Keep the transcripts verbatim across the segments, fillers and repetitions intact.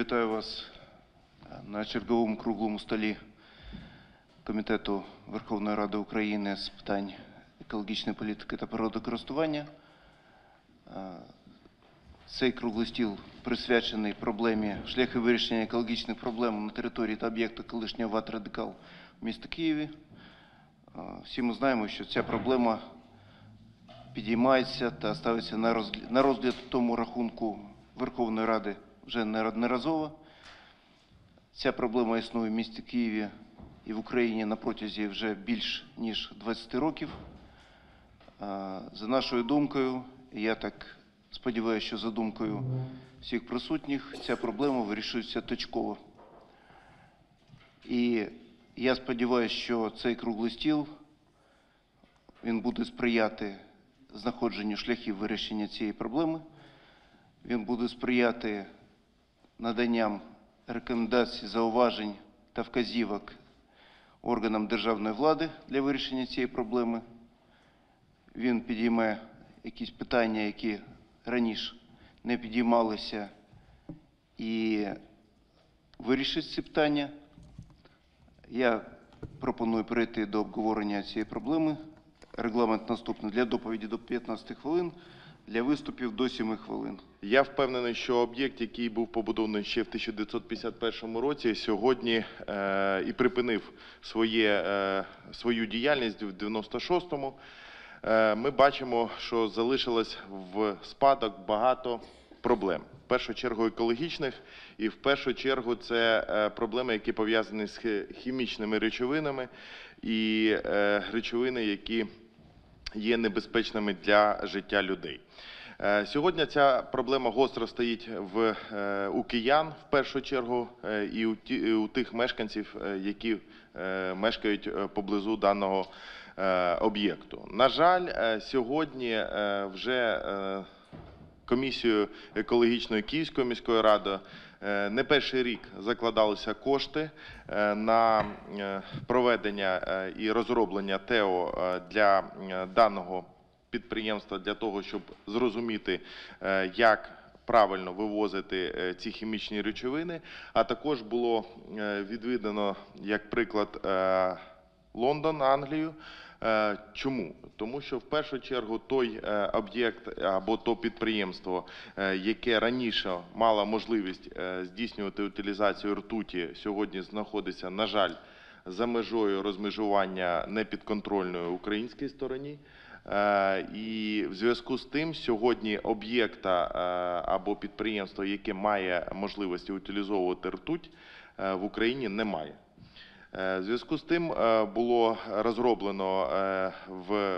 вітаю вас на черговому круглому столі Комітету Верховної Ради України з питань екологічної політики та природокористування. Цей круглий стіл присвячений проблемі шляхи вирішення екологічних проблем на території та об'єктах колишнього ВАТ «Радикал» в місті Києві. Всі ми знаємо, що ця проблема підіймається та ставиться на розгляд в тому рахунку Верховної Ради вже неодноразово. Ця проблема існує в місті Києві і в Україні на протязі вже більш ніж двадцяти років. За нашою думкою, і я так сподіваюся, що за думкою всіх присутніх, ця проблема вирішується точково. І я сподіваюся, що цей круглий стіл, він буде сприяти знаходженню шляхів вирішення цієї проблеми, він буде сприяти наданням рекомендацій, зауважень та вказівок органам державної влади для вирішення цієї проблеми. Він підійме якісь питання, які раніше не підіймалися, і вирішить ці питання. Я пропоную перейти до обговорення цієї проблеми. Регламент наступний: для доповіді до п'ятнадцяти хвилин, для виступів до семи хвилин. Я впевнений, що об'єкт, який був побудований ще в тисяча дев'ятсот п'ятдесят першому році, сьогодні е, і припинив своє, е, свою діяльність в дев'яносто шостому. Е, ми бачимо, що залишилось в спадок багато проблем. В першу чергу екологічних, і в першу чергу це е, проблеми, які пов'язані з хімічними речовинами і е, речовини, які є небезпечними для життя людей. Сьогодні ця проблема гостро стоїть в, у киян, в першу чергу, і у, ті, і у тих мешканців, які мешкають поблизу даного об'єкту. На жаль, сьогодні вже комісією екологічної Київської міської ради не перший рік закладалися кошти на проведення і розроблення ТЕО для даного підприємства, для того, щоб зрозуміти, як правильно вивозити ці хімічні речовини. А також було відвідано, як приклад, Лондон, Англію. Чому? Тому що в першу чергу той об'єкт або то підприємство, яке раніше мало можливість здійснювати утилізацію ртуті, сьогодні знаходиться, на жаль, за межою розмежування непідконтрольної українській стороні. І в зв'язку з тим сьогодні об'єкта або підприємства, яке має можливість утилізовувати ртуть, в Україні немає. В зв'язку з тим було розроблено в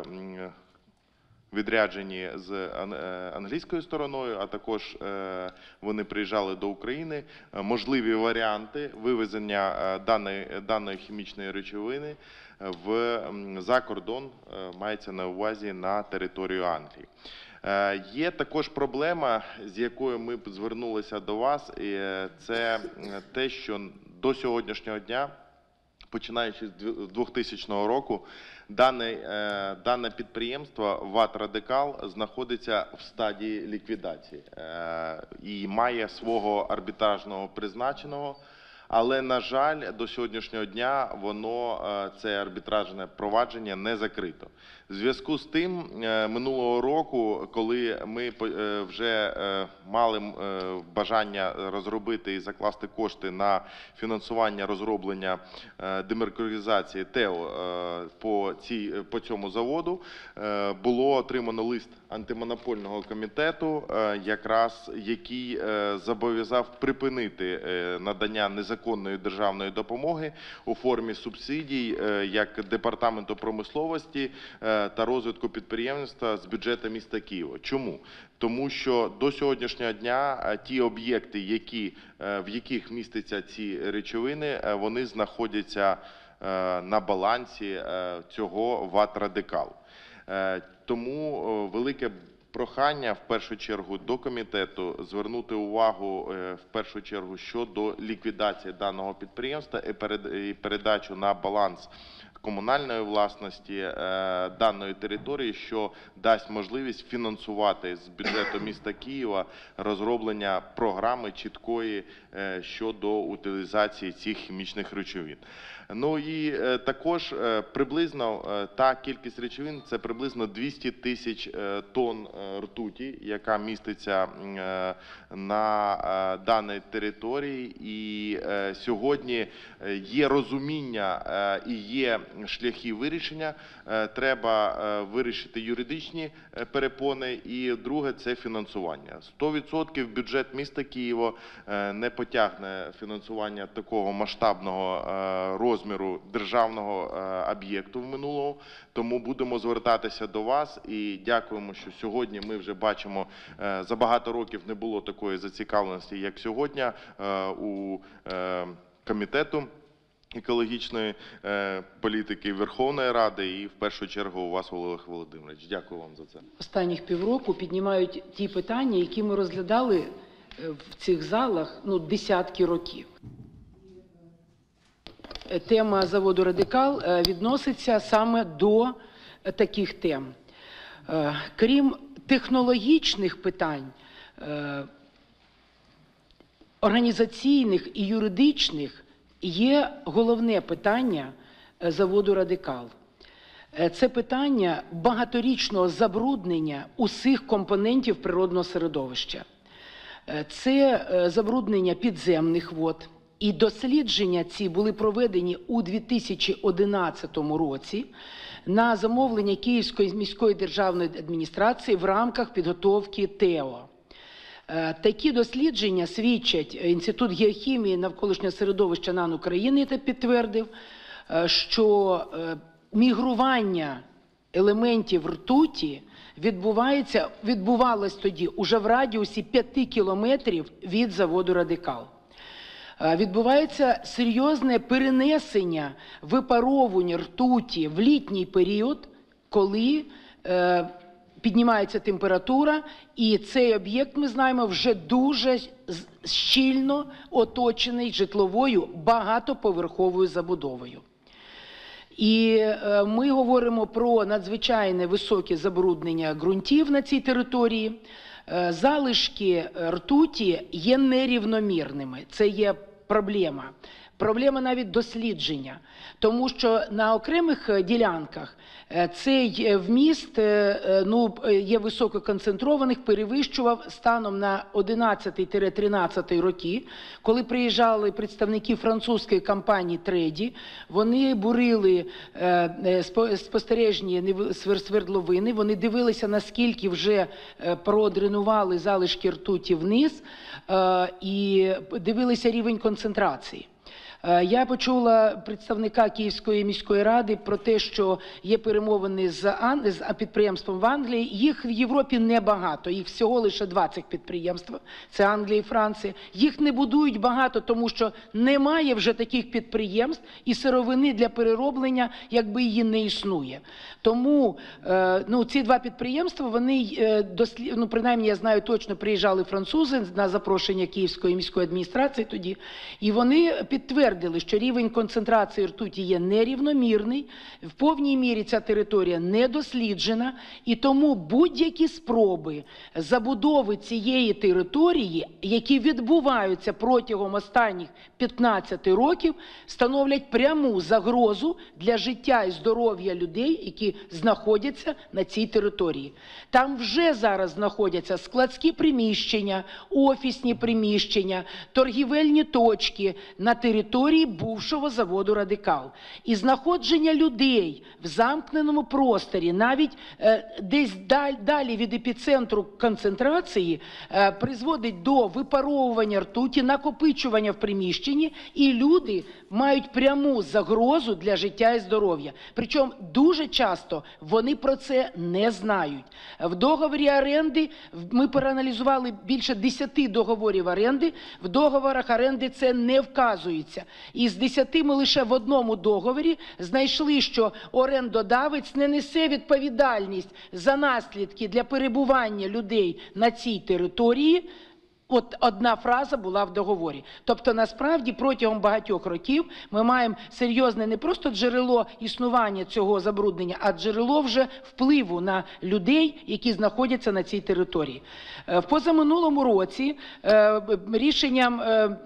відрядженні з англійською стороною, а також вони приїжджали до України, можливі варіанти вивезення даної, даної хімічної речовини в, за кордон, мається на увазі на територію Англії. Є також проблема, з якою ми звернулися до вас, і це те, що до сьогоднішнього дня, починаючи з двохтисячного року, дане, дане підприємство ВАТ «Радикал» знаходиться в стадії ліквідації і має свого арбітражного призначеного, але, на жаль, до сьогоднішнього дня воно, це арбітражне провадження, не закрито. В зв'язку з тим, минулого року, коли ми вже мали бажання розробити і закласти кошти на фінансування розроблення демеркуризації ТЕО по, цій, по цьому заводу, було отримано лист антимонопольного комітету, якраз який зобов'язав припинити надання незаконної державної допомоги у формі субсидій як Департаменту промисловості та розвитку підприємництва з бюджету міста Києва. Чому? Тому що до сьогоднішнього дня ті об'єкти, які, в яких містяться ці речовини, вони знаходяться на балансі цього ВАТ «Радикал». Тому велике прохання в першу чергу до комітету звернути увагу е, в першу чергу щодо ліквідації даного підприємства і перед- і передачу на баланс комунальної власності е, даної території, що дасть можливість фінансувати з бюджету міста Києва розроблення програми чіткої е, щодо утилізації цих хімічних речовин. Ну і е, також е, приблизно е, та кількість речовин – це приблизно двісті тисяч е, тонн е, ртуті, яка міститься е, на е, даній території. І е, сьогодні е, є розуміння е, і є шляхи вирішення. Е, треба е, вирішити юридичні е, перепони. І друге – це фінансування. сто відсотків бюджет міста Києва е, не потягне фінансування такого масштабного е, розміру державного е, об'єкту в минулому. Тому будемо звертатися до вас і дякуємо, що сьогодні ми вже бачимо, е, за багато років не було такої зацікавленості, як сьогодні е, у е, комітету екологічної е, політики Верховної Ради і в першу чергу у вас, Олег Володимирович. Дякую вам за це. Останніх півроку піднімають ті питання, які ми розглядали е, в цих залах ну, десятки років. Е, Тема заводу «Радикал» е, відноситься саме до е, таких тем. Е, Крім технологічних питань, е, організаційних і юридичних, є головне питання е, заводу «Радикал». Е, Це питання багаторічного забруднення усіх компонентів природного середовища. Е, Це е, забруднення підземних вод. І дослідження ці були проведені у дві тисячі одинадцятому році на замовлення Київської міської державної адміністрації в рамках підготовки ТЕО. Е, Такі дослідження свідчать, Інститут геохімії навколишнього середовища НАН України це підтвердив, е, що е, мігрування елементів ртуті відбувається, відбувалось тоді уже в радіусі п'яти кілометрів від заводу «Радикал». Е, Відбувається серйозне перенесення випаровування ртуті в літній період, коли е, піднімається температура, і цей об'єкт, ми знаємо, вже дуже з- щільно оточений житловою багатоповерховою забудовою. І е, ми говоримо про надзвичайне високе забруднення ґрунтів на цій території. Е, Залишки ртуті є нерівномірними. Це є проблема. Проблема навіть дослідження. Тому що на окремих е, ділянках е, цей е, вміст е, е, ну, е, є висококонцентрованих, перевищував станом на одинадцятий-тринадцятий роки, коли приїжджали представники французької компанії «Треді», вони бурили е, е, спо- спостережні нив- свер- свердловини, вони дивилися, наскільки вже е, продренували залишки ртуті вниз, е, і дивилися рівень концентрації. Е, Я почула представника Київської міської ради про те, що є перемовини з, Ан... з підприємством в Англії. Їх в Європі небагато, їх всього лише двадцять підприємств, це Англія і Франція. Їх не будують багато, тому що немає вже таких підприємств і сировини для перероблення, якби її не існує. Тому е, ну, ці два підприємства, вони, е, дослід... ну, принаймні я знаю точно, приїжджали французи на запрошення Київської міської адміністрації тоді, і вони підтвердили, що рівень концентрації ртуті є нерівномірний, в повній мірі ця територія не досліджена, і тому будь-які спроби забудови цієї території, які відбуваються протягом останніх п'ятнадцяти років, становлять пряму загрозу для життя і здоров'я людей, які знаходяться на цій території. Там вже зараз знаходяться складські приміщення, офісні приміщення, торгівельні точки на території бувшого заводу «Радикал». І знаходження людей в замкненому просторі, навіть е, десь даль, далі від епіцентру концентрації, е, призводить до випаровування ртуті, накопичування в приміщенні, і люди мають пряму загрозу для життя і здоров'я. Причому дуже часто вони про це не знають. В договорі оренди, ми проаналізували більше десяти договорів оренди, в договорах оренди це не вказується. І з десяти ми лише в одному договорі знайшли, що орендодавець не несе відповідальність за наслідки для перебування людей на цій території. От одна фраза була в договорі. Тобто, насправді, протягом багатьох років ми маємо серйозне не просто джерело існування цього забруднення, а джерело вже впливу на людей, які знаходяться на цій території. В позаминулому році рішенням,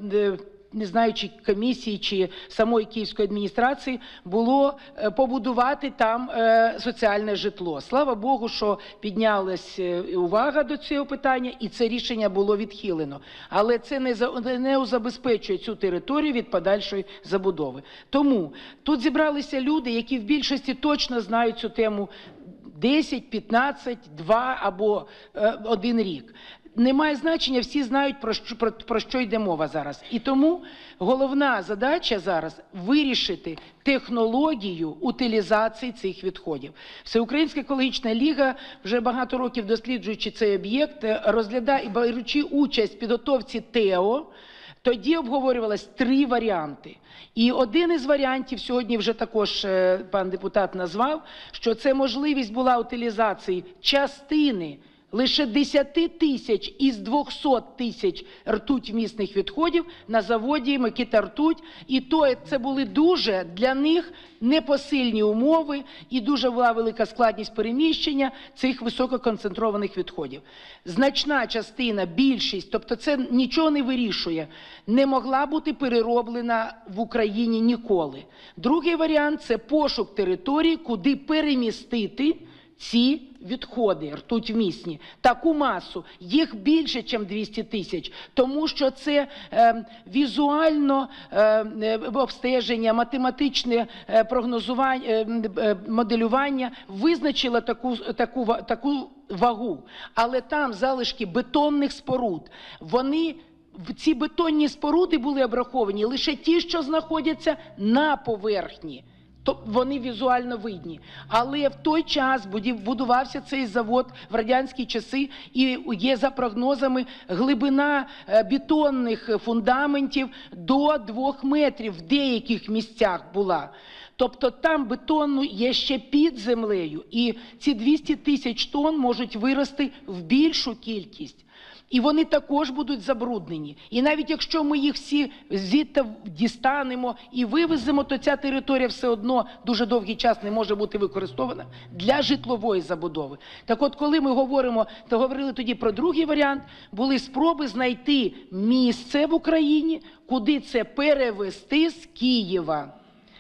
не знаю, чи комісії, чи самої Київської адміністрації, було побудувати там соціальне житло. Слава Богу, що піднялась увага до цього питання, і це рішення було відхилено. Але це не, за, не забезпечує цю територію від подальшої забудови. Тому тут зібралися люди, які в більшості точно знають цю тему десять, п'ятнадцять, два або е, один рік. Немає значення, всі знають, про що, про, про що йде мова зараз. І тому головна задача зараз – вирішити технологію утилізації цих відходів. Всеукраїнська екологічна ліга, вже багато років досліджуючи цей об'єкт, розглядає і беручи участь в підготовці ТЕО, тоді обговорювалось три варіанти. І один із варіантів, сьогодні вже також пан депутат назвав, що це можливість була утилізації частини лише десять тисяч із двохсот тисяч ртуть-вмісних відходів на заводі Микита Ртуть. І то це були дуже для них непосильні умови і дуже була велика складність переміщення цих висококонцентрованих відходів. Значна частина, більшість, тобто це нічого не вирішує, не могла бути перероблена в Україні ніколи. Другий варіант – це пошук території, куди перемістити ці відходи ртуть-вмісні, таку масу, їх більше, ніж двісті тисяч, тому що це е, візуально е, обстеження, математичне е, прогнозування, е, моделювання визначило таку, таку, таку вагу. Але там залишки бетонних споруд, вони ці бетонні споруди були обраховані лише ті, що знаходяться на поверхні. То вони візуально видні. Але в той час будувався цей завод в радянські часи, і є за прогнозами глибина бетонних фундаментів до двох метрів в деяких місцях була. Тобто там бетону є ще під землею, і ці двісті тисяч тонн можуть вирости в більшу кількість. І вони також будуть забруднені. І навіть якщо ми їх всі звідти дістанемо і вивеземо, то ця територія все одно дуже довгий час не може бути використована для житлової забудови. Так от, коли ми говоримо, то говорили тоді про другий варіант, були спроби знайти місце в Україні, куди це перевезти з Києва.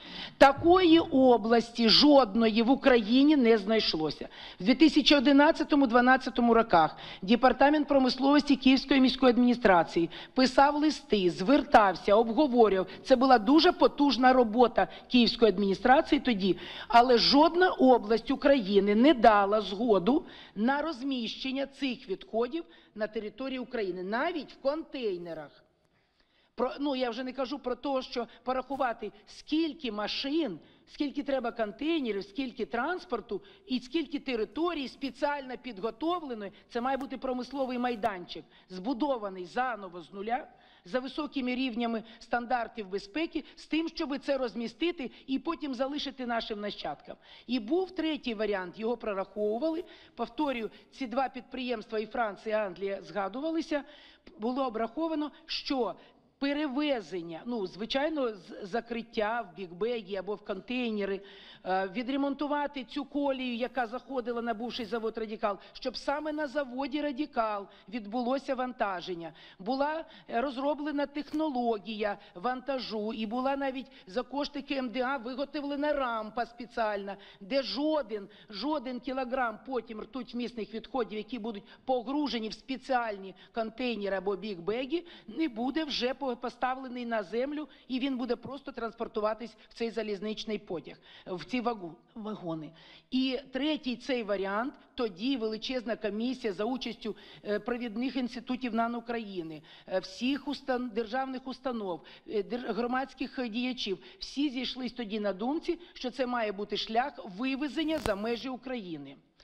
Такої області жодної в Україні не знайшлося. В дві тисячі одинадцятому — дві тисячі дванадцятому роках Департамент промисловості Київської міської адміністрації писав листи, звертався, обговорював. Це була дуже потужна робота Київської адміністрації тоді, але жодна область України не дала згоду на розміщення цих відходів на території України, навіть в контейнерах. Про, ну, я вже не кажу про те, що порахувати, скільки машин, скільки треба контейнерів, скільки транспорту і скільки територій спеціально підготовленої. Це має бути промисловий майданчик, збудований заново з нуля, за високими рівнями стандартів безпеки, з тим, щоб це розмістити і потім залишити нашим нащадкам. І був третій варіант, його прораховували. Повторюю, ці два підприємства, і Франція, і Англія, згадувалися, було обраховано, що перевезення, ну, звичайно, закриття в бікбегі або в контейнери, відремонтувати цю колію, яка заходила на бувший завод «Радикал», щоб саме на заводі «Радикал» відбулося вантаження. Була розроблена технологія вантажу, і була навіть за кошти ка ем де а виготовлена рампа спеціальна, де жоден, жоден кілограм потім ртуть-вмісних відходів, які будуть погружені в спеціальні контейнери або бікбеги, не буде вже поставлений на землю, і він буде просто транспортуватись в цей залізничний потяг, в ці вагони. І третій цей варіант, тоді величезна комісія за участю провідних інститутів НАН України, всіх устан, державних установ, громадських діячів, всі зійшлись тоді на думці, що це має бути шлях вивезення за межі України.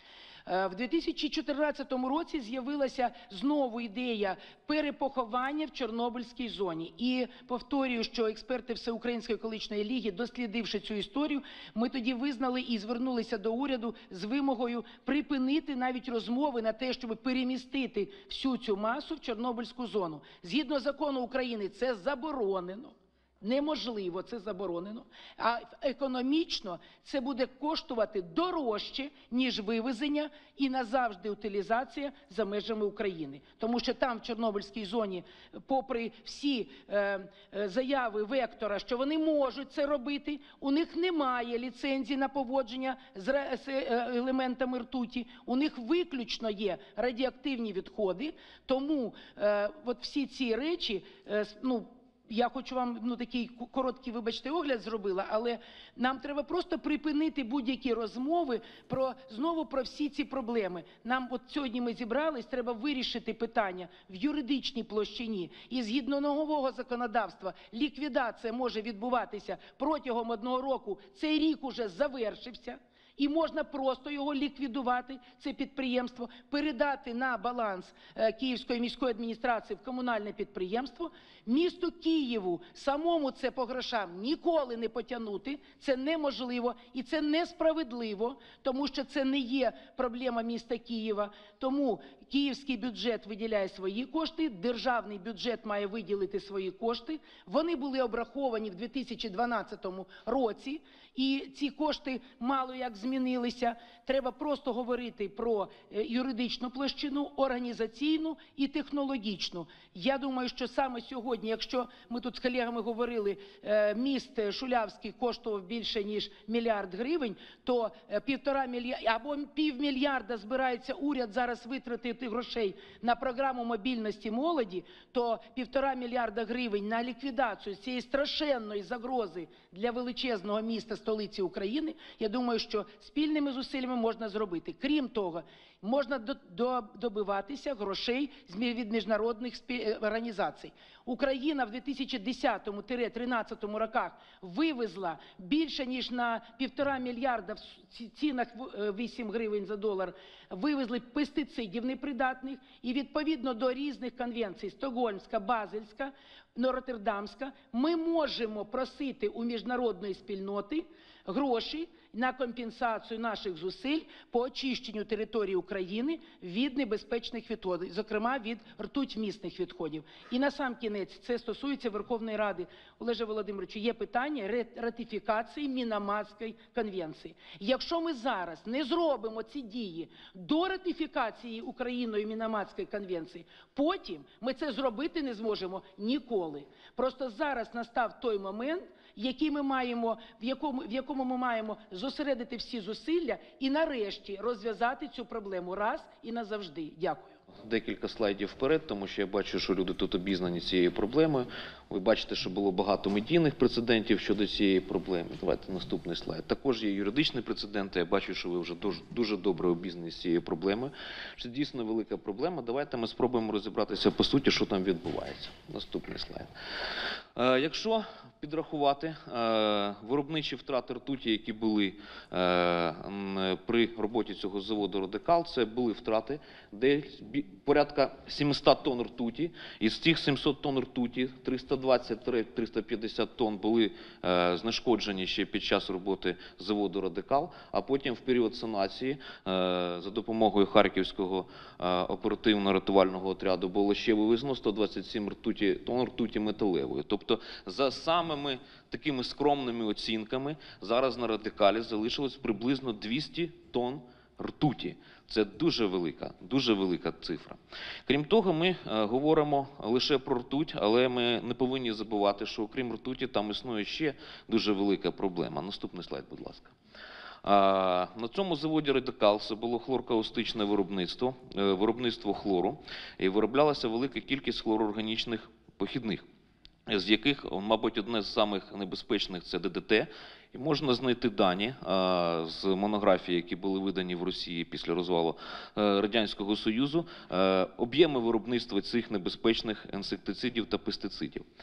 Е, В дві тисячі чотирнадцятому році з'явилася знову ідея перепоховання в Чорнобильській зоні. І повторюю, що експерти Всеукраїнської екологічної ліги, дослідивши цю історію, ми тоді визнали і звернулися до уряду з вимогою припинити навіть розмови на те, щоб перемістити всю цю масу в Чорнобильську зону. Згідно закону України це заборонено. Неможливо, це заборонено. А економічно це буде коштувати дорожче, ніж вивезення і назавжди утилізація за межами України. Тому що там, в Чорнобильській зоні, попри всі е, е, заяви вектора, що вони можуть це робити, у них немає ліцензії на поводження з, ре, з е, елементами ртуті, у них виключно є радіоактивні відходи, тому е, от всі ці речі, е, ну, я хочу вам ну, такий короткий, вибачте, огляд зробила, але нам треба просто припинити будь-які розмови про, знову про всі ці проблеми. Нам от сьогодні ми зібрались, треба вирішити питання в юридичній площині. І згідно нового законодавства ліквідація може відбуватися протягом одного року. Цей рік уже завершився. І можна просто його ліквідувати, це підприємство, передати на баланс е, Київської міської адміністрації в комунальне підприємство. Місту Києву самому це по грошам ніколи не потягнути, це неможливо і це несправедливо, тому що це не є проблема міста Києва. Тому київський бюджет виділяє свої кошти, державний бюджет має виділити свої кошти. Вони були обраховані в дві тисячі дванадцятому році, і ці кошти мало як змінилися. Треба просто говорити про юридичну площину, організаційну і технологічну. Я думаю, що саме сьогодні, якщо ми тут з колегами говорили, міст Шулявський коштував більше, ніж мільярд гривень, то півтора мільярда або півмільярда збирається уряд зараз витратити грошей на програму мобільності молоді, то півтора мільярда гривень на ліквідацію цієї страшенної загрози для величезного міста, столиці України, я думаю, що спільними зусиллями можна зробити. Крім того, можна до, до, добиватися грошей від міжнародних організацій. Україна в дві тисячі десятому — дві тисячі тринадцятому роках вивезла більше, ніж на півтора мільярда в цінах вісім гривень за долар, вивезли пестицидів непридатних, і відповідно до різних конвенцій, Стокгольмська, Базельська, Роттердамська, ми можемо просити у міжнародної спільноти гроші на компенсацію наших зусиль по очищенню території України від небезпечних відходів, зокрема від ртутьмісних відходів. І на сам кінець, це стосується Верховної Ради, Олеже Володимировичу, є питання ратифікації Мінаматської конвенції. Якщо ми зараз не зробимо ці дії до ратифікації Україною Мінаматської конвенції, потім ми це зробити не зможемо ніколи. Просто зараз настав той момент, який ми маємо, в якому, в якому ми маємо зосередити всі зусилля і нарешті розв'язати цю проблему раз і назавжди. Дякую. Декілька слайдів вперед, тому що я бачу, що люди тут обізнані цією проблемою. Ви бачите, що було багато медійних прецедентів щодо цієї проблеми. Давайте наступний слайд. Також є юридичні прецеденти. Я бачу, що ви вже дуже, дуже добре обізнані з цією проблемою. Це дійсно велика проблема. Давайте ми спробуємо розібратися по суті, що там відбувається. Наступний слайд. Е, якщо підрахувати е, виробничі втрати ртуті, які були е, при роботі цього заводу «Радикал», це були втрати десь порядка сімсот тонн ртуті. Із цих сімсот тонн ртуті триста двадцять - триста п'ятдесят тонн були е, знешкоджені ще під час роботи заводу «Радикал», а потім в період санації е, за допомогою Харківського е, оперативно-рятувального отряду було ще вивезено сто двадцять сім ртуті, тонн ртуті металевої. Тобто за самими такими скромними оцінками зараз на «Радикалі» залишилось приблизно двісті тонн ртуті. Це дуже велика, дуже велика цифра. Крім того, ми е, говоримо лише про ртуть, але ми не повинні забувати, що окрім ртуті там існує ще дуже велика проблема. Наступний слайд, будь ласка. А, на цьому заводі «Радикал» це було хлоркаустичне виробництво, е, виробництво хлору, і вироблялася велика кількість хлороорганічних похідних, з яких, мабуть, одне з самих небезпечних – це Д Д Т. І можна знайти дані а, з монографій, які були видані в Росії після розвалу а, Радянського Союзу, а, об'єми виробництва цих небезпечних інсектицидів та пестицидів.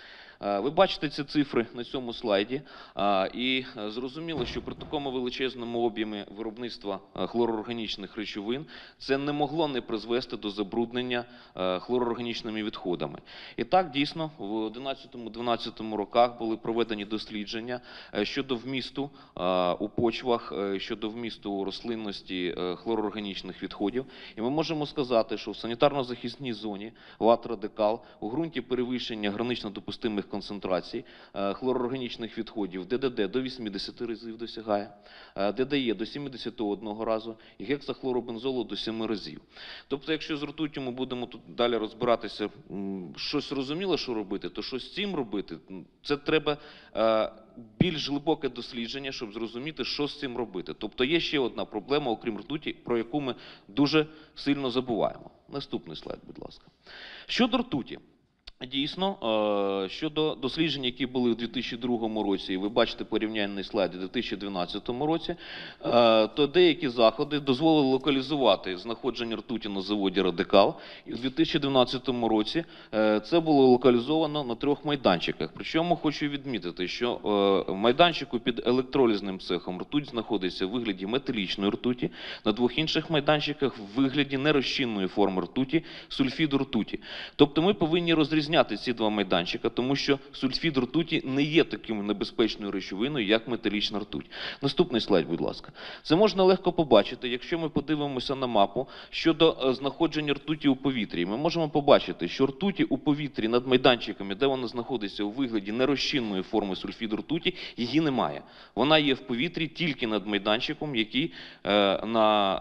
Е, Ви бачите ці цифри на цьому слайді, е, і е, зрозуміло, що при такому величезному об'ємі виробництва е, хлорорганічних речовин це не могло не призвести до забруднення е, хлорорганічними відходами. І так, дійсно, в одинадцятому-дванадцятому роках були проведені дослідження е, щодо вмісту е, у почвах, е, щодо вмісту у рослинності е, хлорорганічних відходів. І ми можемо сказати, що в санітарно-захисній зоні ВАТ-Радикал у ґрунті перевищення гранично допустимих концентрацій е, хлорорганічних відходів ДДД до вісімдесят разів досягає, е, ДДЕ до сімдесят один разу і гексахлоробензолу до семи разів. Тобто, якщо з ртуттю ми будемо тут далі розбиратися, м, щось розуміло, що робити, то що з цим робити, це треба е, більш глибоке дослідження, щоб зрозуміти, що з цим робити. Тобто є ще одна проблема, окрім ртуті, про яку ми дуже сильно забуваємо. Наступний слайд, будь ласка. Щодо ртуті. Дійсно, е, щодо досліджень, які були у дві тисячі другому році, і ви бачите порівняльний слайд у дві тисячі дванадцятому році, е, то деякі заходи дозволили локалізувати знаходження ртуті на заводі «Радикал». І у дві тисячі дванадцятому році е, це було локалізовано на трьох майданчиках. Причому хочу відмітити, що е, в майданчику під електролізним цехом ртуть знаходиться в вигляді металічної ртуті, на двох інших майданчиках в вигляді нерозчинної форми ртуті, сульфіду ртуті. Тобто ми повинні розрізняти ці два майданчика, тому що сульфід ртуті не є таким небезпечною речовиною, як металічна ртуть. Наступний слайд, будь ласка. Це можна легко побачити, якщо ми подивимося на мапу щодо е, знаходження ртуті у повітрі. Ми можемо побачити, що ртуті у повітрі над майданчиками, де вона знаходиться у вигляді нерозчинної форми сульфіду ртуті, її немає. Вона є в повітрі тільки над майданчиком, який е, на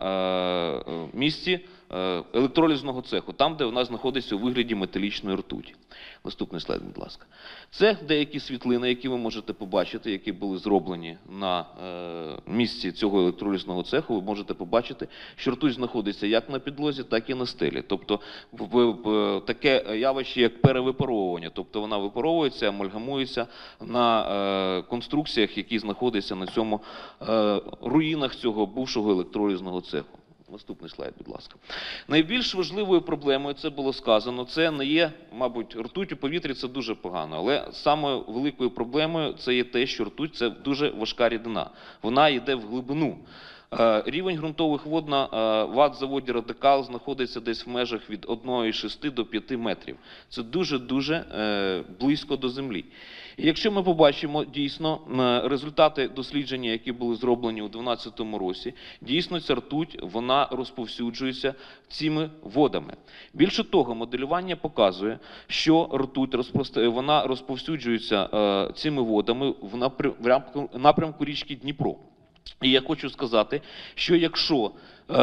е, місці електролізного цеху, там, де вона знаходиться у вигляді металічної ртуті. Наступний слайд, будь ласка. Це деякі світлини, які ви можете побачити, які були зроблені на е, місці цього електролізного цеху. Ви можете побачити, що ртуть знаходиться як на підлозі, так і на стелі. Тобто в, в, в, таке явище, як перевипаровування. Тобто вона випаровується, амальгамується на е, конструкціях, які знаходяться на цьому е, руїнах цього бувшого електролізного цеху. Наступний слайд, будь ласка. Найбільш важливою проблемою, це було сказано, це не є, мабуть, ртуть у повітрі – це дуже погано, але самою великою проблемою це є те, що ртуть – це дуже важка рідина. Вона йде в глибину. Рівень ґрунтових вод на ВАТ-заводі «Радикал» знаходиться десь в межах від одного цілих шести до п'яти метрів. Це дуже-дуже близько до землі. І якщо ми побачимо дійсно результати дослідження, які були зроблені у дві тисячі дванадцятому році, дійсно ця ртуть, вона розповсюджується цими водами. Більше того, моделювання показує, що ртуть вона розповсюджується цими водами в напрямку річки Дніпро. І я хочу сказати, що якщо е,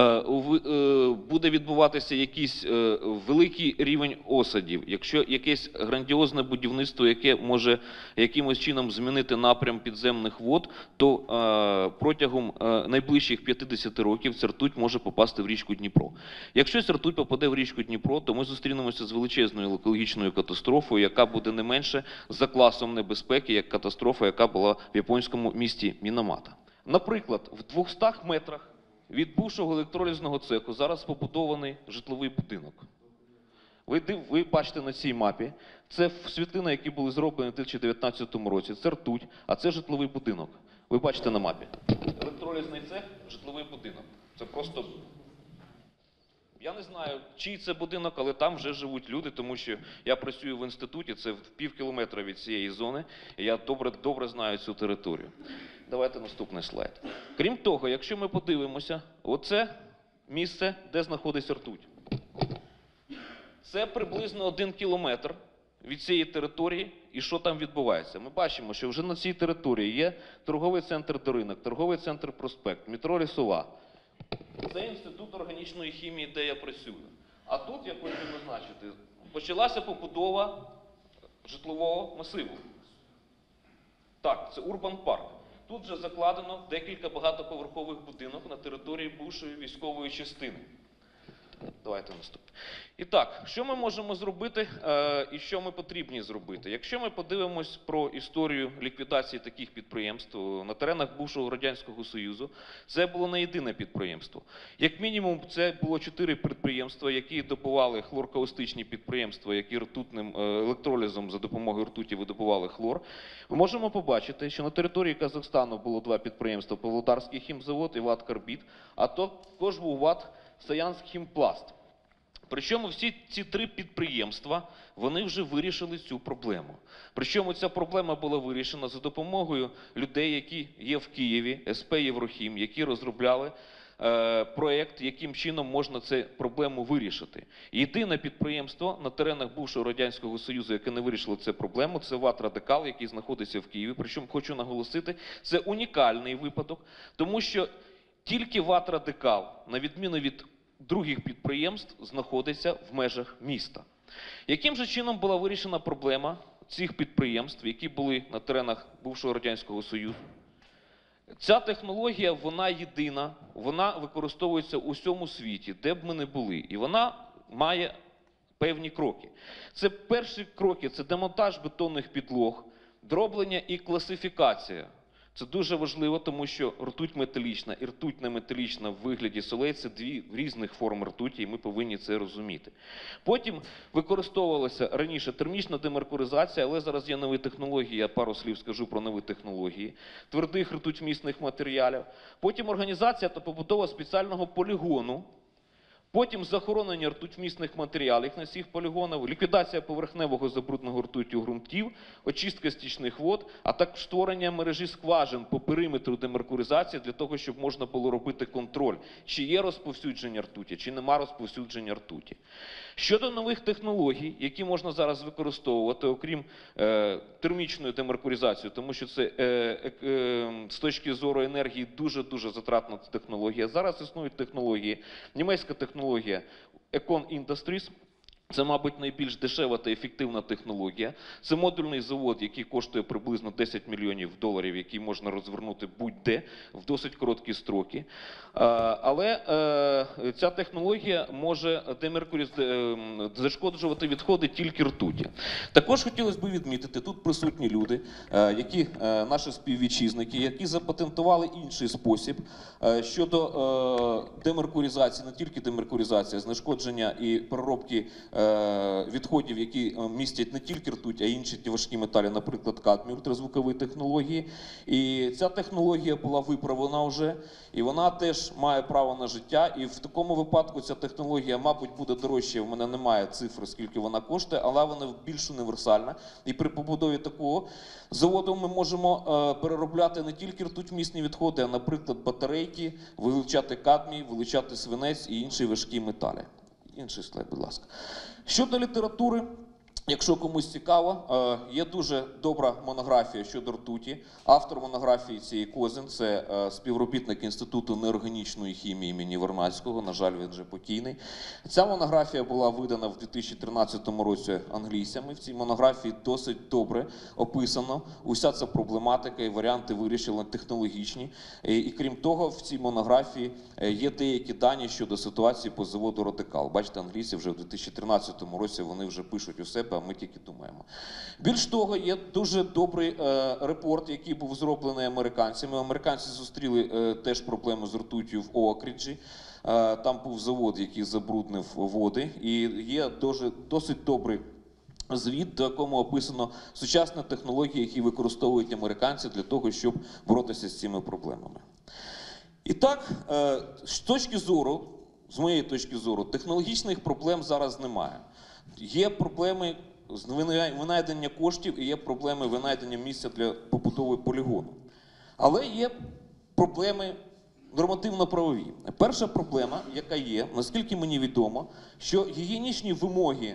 е, буде відбуватися якийсь е, великий рівень осадів, якщо якесь грандіозне будівництво, яке може якимось чином змінити напрям підземних вод, то е, протягом е, найближчих п'ятдесят років ця ртуть може попасти в річку Дніпро. Якщо ця ртуть попаде в річку Дніпро, то ми зустрінемося з величезною екологічною катастрофою, яка буде не менше за класом небезпеки, як катастрофа, яка була в японському місті Мінамата. Наприклад, в двохстах метрах від бувшого електролізного цеху зараз побудований житловий будинок. Ви, ви бачите на цій мапі, це світлини, які були зроблені в дві тисячі дев'ятнадцятому році, це ртуть, а це житловий будинок. Ви бачите на мапі. Електролізний цех, житловий будинок. Це просто... Я не знаю, чий це будинок, але там вже живуть люди, тому що я працюю в інституті, це в пів кілометра від цієї зони, і я добре, добре знаю цю територію. Давайте наступний слайд. Крім того, якщо ми подивимося, оце місце, де знаходиться ртуть. Це приблизно один кілометр від цієї території, і що там відбувається. Ми бачимо, що вже на цій території є торговий центр «Доринок», торговий центр «Проспект», метро «Лісова». Це інститут органічної хімії, де я працюю. А тут, я хочу зазначити, почалася побудова житлового масиву. Так, це Урбан Парк. Тут вже закладено декілька багатоповерхових будинок на території бувшої військової частини. Давайте наступне. І так, що ми можемо зробити е, і що ми потрібні зробити? Якщо ми подивимось про історію ліквідації таких підприємств на теренах бувшого Радянського Союзу, це було не єдине підприємство. Як мінімум, це було чотири підприємства, які добували хлоркаустичні підприємства, які ртутним е, електролізом за допомогою ртуті видобували хлор. Ми можемо побачити, що на території Казахстану було два підприємства: Павлодарський хімзавод і ВАТ «Карбід», а також був ВАТ «Саянськхімпласт». Причому всі ці три підприємства, вони вже вирішили цю проблему. Причому ця проблема була вирішена за допомогою людей, які є в Києві, ес пе «Єврохім», які розробляли е, проєкт, яким чином можна цю проблему вирішити. Єдине підприємство на теренах бувшого Радянського Союзу, яке не вирішило цю проблему, це ВАТ «Радикал», який знаходиться в Києві. Причому, хочу наголосити, це унікальний випадок, тому що тільки ВАТ «Радикал», на відміну від других підприємств, знаходиться в межах міста. Яким же чином була вирішена проблема цих підприємств, які були на теренах бувшого Радянського Союзу? Ця технологія, вона єдина, вона використовується у всьому світі, де б ми не були. І вона має певні кроки. Це перші кроки – це демонтаж бетонних підлог, дроблення і класифікація. Це дуже важливо, тому що ртуть металічна і ртуть неметалічна в вигляді солей – це дві різних форми ртуті, і ми повинні це розуміти. Потім використовувалася раніше термічна демеркуризація, але зараз є нові технології, я пару слів скажу про нові технології, твердих ртуть-вмісних матеріалів. Потім організація та побудова спеціального полігону. Потім захоронення ртуть-вмісних матеріалів на всіх полігонах, ліквідація поверхневого забрудненого ртуттю ґрунтів, очистка стічних вод, а також створення мережі скважин по периметру демеркуризації для того, щоб можна було робити контроль, чи є розповсюдження ртуті, чи нема розповсюдження ртуті. Щодо нових технологій, які можна зараз використовувати, окрім е, термічної демеркуризації, тому що це е, е, е, з точки зору енергії дуже-дуже затратна технологія. Зараз існують технології, німецька технологія, Технологія Econ Industries. Це, мабуть, найбільш дешева та ефективна технологія. Це модульний завод, який коштує приблизно десять мільйонів доларів, який можна розвернути будь-де в досить короткі строки. Але ця технологія може демеркуріз... зашкоджувати відходи тільки ртуті. Також хотілося б відмітити, тут присутні люди, які наші співвітчизники, які запатентували інший спосіб щодо демеркуризації, не тільки демеркуризація, знешкодження і переробки відходів, які містять не тільки ртуть, а й інші важкі металі, наприклад, кадмій, ультразвукові технології. І ця технологія була виправлена вже, і вона теж має право на життя. І в такому випадку ця технологія, мабуть, буде дорожча, в мене немає цифр, скільки вона коштує, але вона більш універсальна. І при побудові такого заводу ми можемо переробляти не тільки ртуть-вмісні відходи, а, наприклад, батарейки, вилучати кадмій, вилучати свинець і інші важкі металі. Інший слайд, будь ласка. Щодо літератури, якщо комусь цікаво, є дуже добра монографія щодо ртуті. Автор монографії цієї Козин – це співробітник Інституту неорганічної хімії імені Вернадського, на жаль, він вже покійний. Ця монографія була видана в дві тисячі тринадцятому році англійцями. В цій монографії досить добре описано уся ця проблематика і варіанти вирішення технологічні. І, і крім того, в цій монографії є деякі дані щодо ситуації по заводу «Радикал». Бачите, англійці вже в дві тисячі тринадцятому році вони вже пишуть у себе, а ми тільки думаємо. Більш того, є дуже добрий е, репорт, який був зроблений американцями. Американці зустріли е, теж проблему з ртуттю в Оакриджі. Е, там був завод, який забруднив води. І є дуже, досить добрий звіт, в якому описано сучасні технології, які використовують американці для того, щоб боротися з цими проблемами. І так, е, з точки зору, з моєї точки зору, технологічних проблем зараз немає. Є проблеми з винайдення коштів і є проблеми винайдення місця для побудови полігону. Але є проблеми нормативно-правові. Перша проблема, яка є, наскільки мені відомо, що гігієнічні вимоги,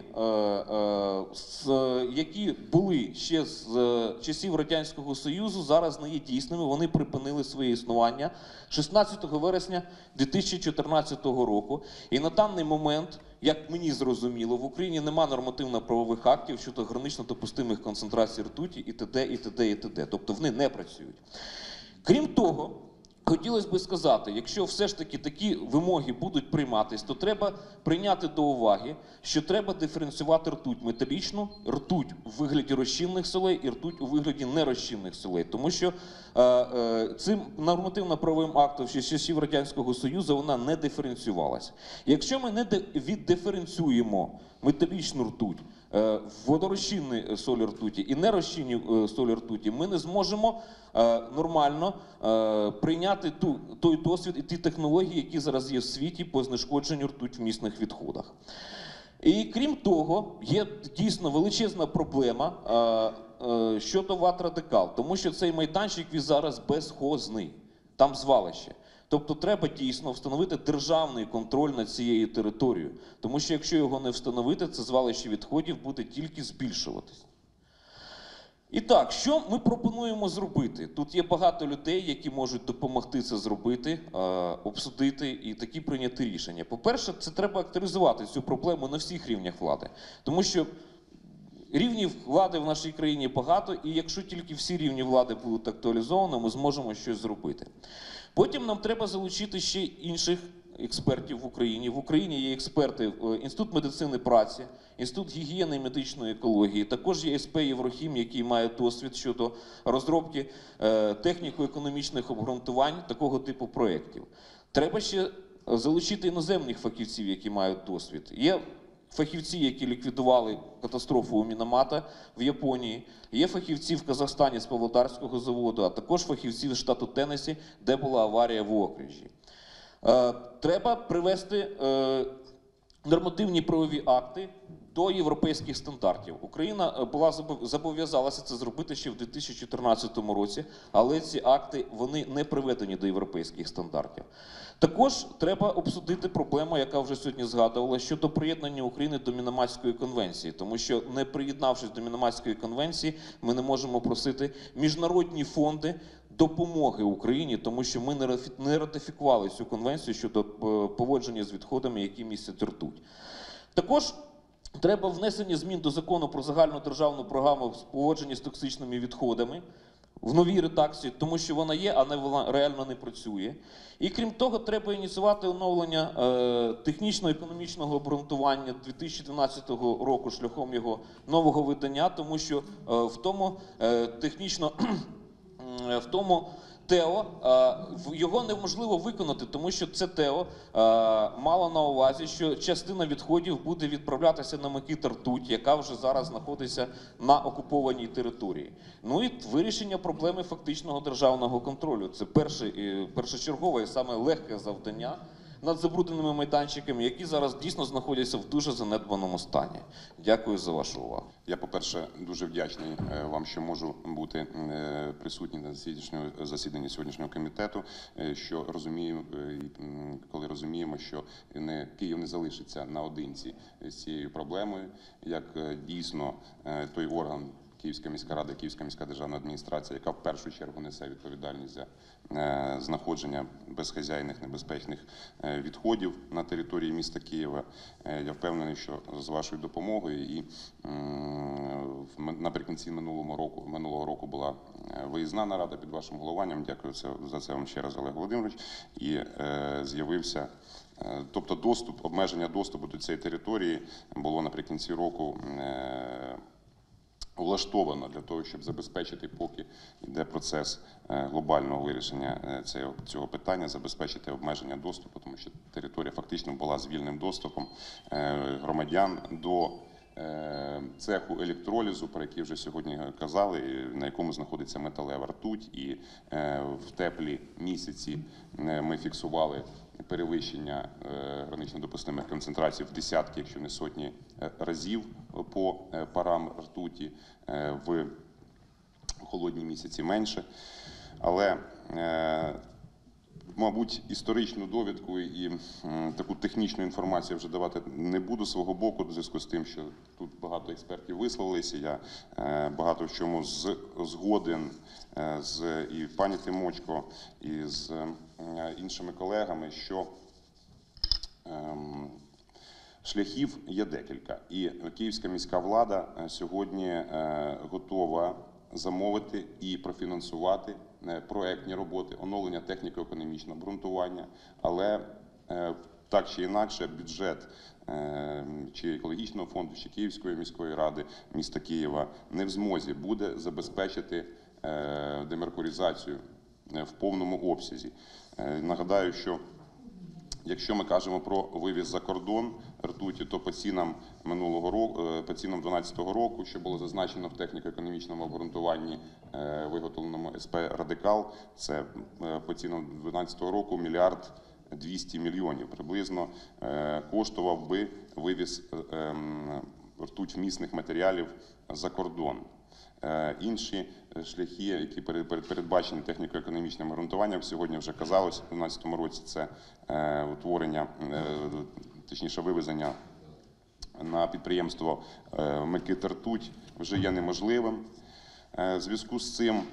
які були ще з часів Радянського Союзу, зараз не є дійсними, вони припинили своє існування шістнадцятого вересня дві тисячі чотирнадцятого року. І на даний момент, як мені зрозуміло, в Україні немає нормативно-правових актів щодо гранично допустимих концентрацій ртуті і т.д., і т.д., і т.д. Тобто вони не працюють. Крім того, хотілося б сказати, якщо все ж таки такі вимоги будуть прийматись, то треба прийняти до уваги, що треба диференціювати ртуть металічну, ртуть у вигляді розчинних солей і ртуть у вигляді нерозчинних солей. Тому що е, е, цим нормативно-правовим актом ще з часів Радянського Союзу вона не диференціювалася. Якщо ми не віддиференціюємо металічну ртуть, е, водорозчинні солі ртуті і нерозчинні е, солі ртуті, ми не зможемо е, нормально е, прийняти ту, той досвід і ті технології, які зараз є в світі по знешкодженню ртуть в місних відходах. І крім того, є дійсно величезна проблема е, е, щодо ВАТ «Радикал», тому що цей майданчик він зараз безхозний, там звалище. Тобто треба дійсно встановити державний контроль над цією територією, тому що якщо його не встановити, це звалище відходів буде тільки збільшуватись. І так, що ми пропонуємо зробити? Тут є багато людей, які можуть допомогти це зробити, обсудити і такі прийняти рішення. По-перше, це треба актуалізувати цю проблему на всіх рівнях влади, тому що рівнів влади в нашій країні багато, і якщо тільки всі рівні влади будуть актуалізовані, ми зможемо щось зробити. Потім нам треба залучити ще інших експертів в Україні. В Україні є експерти Інститут медицини праці, Інститут гігієни і медичної екології, також є ес пе «Єврохім», який має досвід щодо розробки техніко-економічних обґрунтувань такого типу проєктів. Треба ще залучити іноземних фахівців, які мають досвід. Є фахівці, які ліквідували катастрофу у Мінамата в Японії, є фахівці в Казахстані з Павлодарського заводу, а також фахівці з штату Теннессі, де була аварія в Окрижі. Е, треба привести е, нормативні правові акти до європейських стандартів. Україна була зобов'язалася це зробити ще в дві тисячі чотирнадцятому році, але ці акти вони не приведені до європейських стандартів. Також треба обсудити проблему, яка вже сьогодні згадувала, щодо приєднання України до Мінаматської конвенції, тому що не приєднавшись до Мінаматської конвенції, ми не можемо просити міжнародні фонди допомоги Україні, тому що ми не ратифікували цю конвенцію щодо поводження з відходами, які містять ртуть. Також треба внесення змін до Закону про загальну державну програму з поводження з токсичними відходами в новій редакції, тому що вона є, а не вона реально не працює. І крім того, треба ініціювати оновлення е, технічно-економічного обґрунтування дві тисячі дванадцятого року шляхом його нового видання, тому що е, в тому е, технічно в тому ТЕО, його неможливо виконати, тому що це ТЕО мало на увазі, що частина відходів буде відправлятися на Микита-Ртуть, яка вже зараз знаходиться на окупованій території. Ну і вирішення проблеми фактичного державного контролю. Це перше, першочергове і саме легке завдання над забрудненими майданчиками, які зараз дійсно знаходяться в дуже занедбаному стані. Дякую за вашу увагу. Я, по-перше, дуже вдячний вам, що можу бути присутній на засіданні сьогоднішнього комітету, що розумію, коли розуміємо, що не, Київ не залишиться наодинці з цією проблемою, як дійсно той орган, Київська міська рада, Київська міська державна адміністрація, яка в першу чергу несе відповідальність за е, знаходження безхазяйних, небезпечних е, відходів на території міста Києва. Е, я впевнений, що з вашою допомогою і е, наприкінці минулого року, минулого року була виїзна нарада під вашим головуванням. Дякую це, за це вам ще раз, Олег Володимирович. І е, з'явився, е, тобто доступ, обмеження доступу до цієї території було наприкінці року е, влаштовано для того, щоб забезпечити, поки йде процес глобального вирішення цього, цього питання, забезпечити обмеження доступу, тому що територія фактично була з вільним доступом громадян до цеху електролізу, про який вже сьогодні казали, на якому знаходиться металева ртуть, і в теплі місяці ми фіксували перевищення гранично допустимих концентрацій в десятки, якщо не сотні разів по парам ртуті, в холодні місяці менше. Але, мабуть, історичну довідку і таку технічну інформацію вже давати не буду свого боку, в зв'язку з тим, що тут багато експертів висловилися. Я багато в чому згоден з і пані Тимочко, і з іншими колегами, що шляхів є декілька. І Київська міська влада сьогодні готова замовити і профінансувати е, проектні роботи, оновлення техніко-економічного обґрунтування, але е, так чи інакше бюджет е, чи екологічного фонду, чи Київської міської ради міста Києва не в змозі буде забезпечити е, демеркуризацію е, в повному обсязі. Е, нагадаю, що якщо ми кажемо про вивіз за кордон ртуті, то по цінам минулого року, по цінам дві тисячі дванадцятого року, що було зазначено в техніко-економічному обґрунтуванні, е, виготовленому ес пе «Радикал», це е, по цінам дві тисячі дванадцятого року мільярд двісті мільйонів приблизно е, коштував би вивіз е, е, ртуть-вмісних матеріалів за кордон. Е, інші шляхи, які передбачені техніко-економічним обґрунтуванням, сьогодні вже казалось, у дві тисячі дванадцятому році це е, утворення, е, точніше вивезення на підприємство е, Микита-Ртуть вже є неможливим. Е, в зв'язку з цим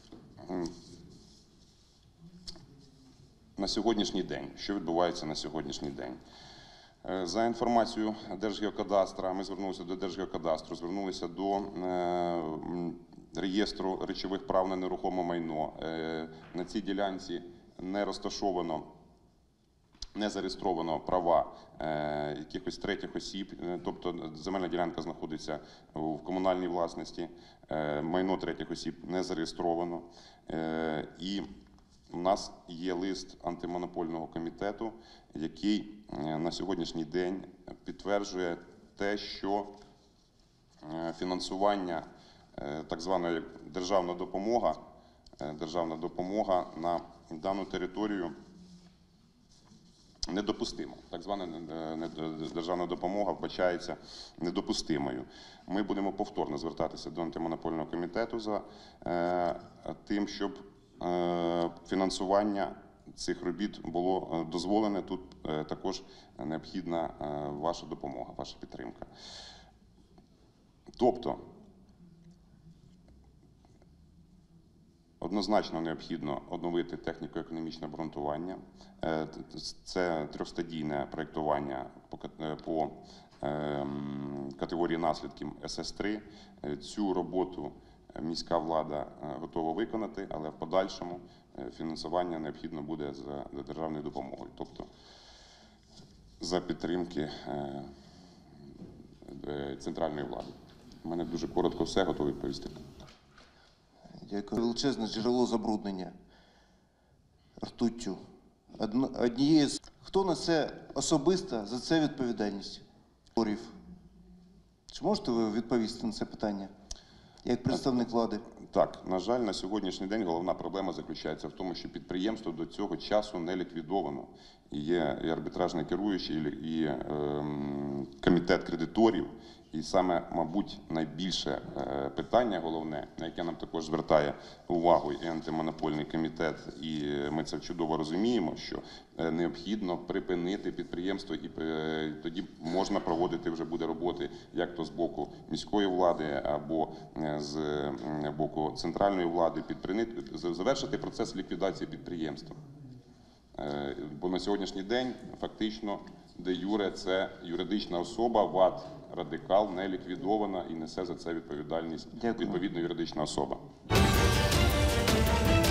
на сьогоднішній день, що відбувається на сьогоднішній день? За інформацією Держгеокадастру, ми звернулися до Держгеокадастру, звернулися до е, реєстру речових прав на нерухоме майно. Е, на цій ділянці не розташовано, не зареєстровано права е, якихось третіх осіб, е, тобто земельна ділянка знаходиться в комунальній власності, е, майно третіх осіб не зареєстровано. Е, і у нас є лист антимонопольного комітету, який на сьогоднішній день підтверджує те, що фінансування, так звана державна допомога, державна допомога на дану територію недопустима. Так звана державна допомога вбачається недопустимою. Ми будемо повторно звертатися до антимонопольного комітету за тим, щоб фінансування цих робіт було дозволене. Тут також необхідна ваша допомога, ваша підтримка. Тобто, однозначно необхідно оновити техніко-економічне обґрунтування. Це трьохстадійне проєктування по категорії наслідків ес ес три. Цю роботу міська влада готова виконати, але в подальшому фінансування необхідно буде за державною допомогою, тобто за підтримки центральної влади. У мене дуже коротко все, готовий відповісти. Дякую. Величезне джерело забруднення ртуттю. Однією з... Хто несе особисто за це відповідальність? Чи можете ви відповісти на це питання, як представник влади? Так, на жаль, на сьогоднішній день головна проблема заключається в тому, що підприємство до цього часу не ліквідовано. І є і арбітражний керуючий, і е, комітет кредиторів. І саме, мабуть, найбільше е, питання головне, на яке нам також звертає увагу і антимонопольний комітет, і ми це чудово розуміємо, що е, необхідно припинити підприємство, і е, тоді можна проводити вже буде роботи, як то з боку міської влади, або е, з е, боку центральної влади, підпринити, завершити процес ліквідації підприємства. Е, бо на сьогоднішній день фактично де юре це юридична особа, ВАТ «Радикал» не ліквідована і несе за це відповідальність відповідна юридична особа.